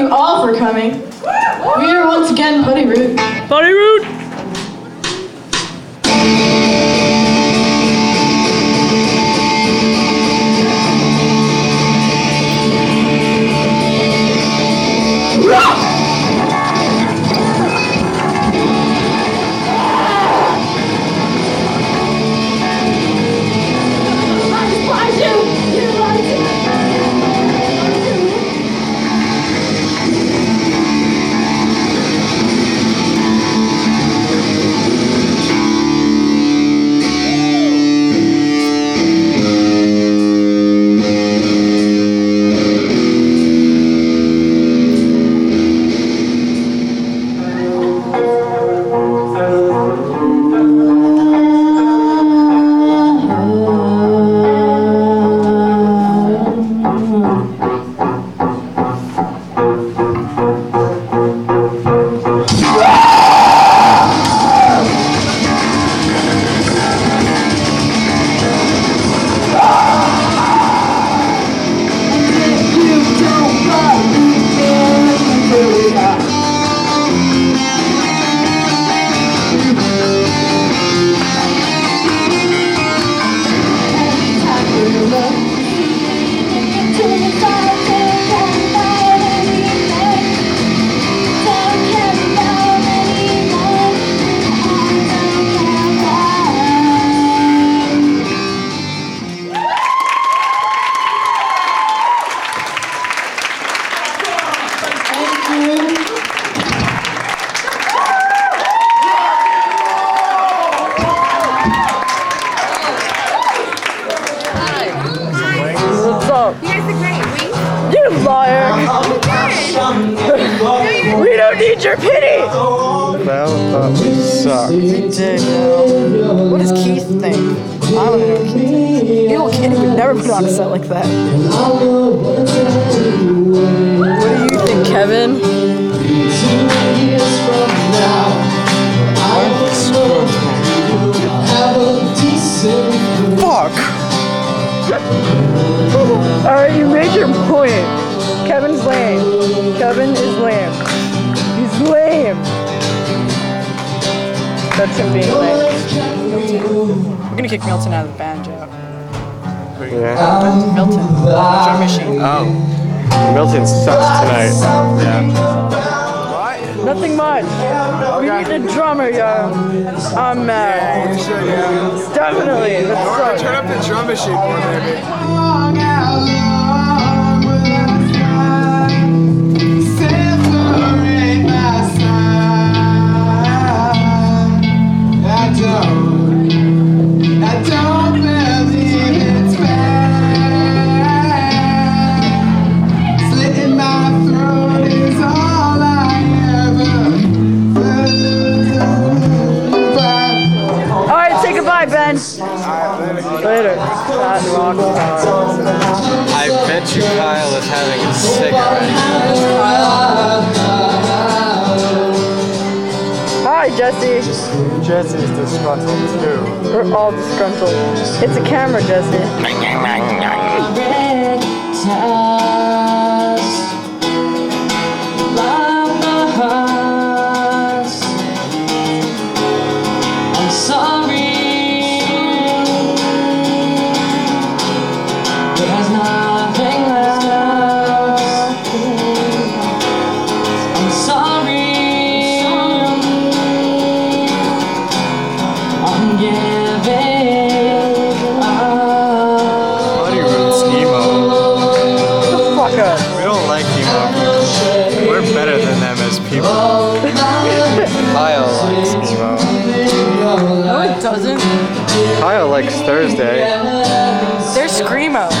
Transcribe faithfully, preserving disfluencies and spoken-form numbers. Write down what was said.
you all for coming. We are once again Putty Root. Putty Root! You liar! We don't need your pity! Val thought we sucked. He did, yo. What does Keith think? I don't know what Keith thinks. You know, Kenny would never put on a set like that. What do you think, Kevin? Fuck! Alright, you made your point. Kevin's lame. Kevin is lame. He's lame. That's him being lame. We're gonna kick Milton out of the band, Joe. Yeah. Milton. Drum machine. Oh. Milton sucks tonight. Yeah. Nothing much. We need a drummer, yo. I'm mad. Yeah, you should, yeah. Definitely. Let's Or start. turn up the drum machine more, maybe. Ben. Later. That rock star. I bet you Kyle is having a cigarette. Hi, Jesse. Jesse's disgruntled too. We're all disgruntled. It's a camera, Jesse. I'm sorry. There's nothing left. I'm sorry. I'm giving up. Putty Root's emo. Shut the fuck up. We don't like emo people. We're better than them as people. Kyle likes emo. No, it doesn't. Kyle likes Thursday. They're screamo.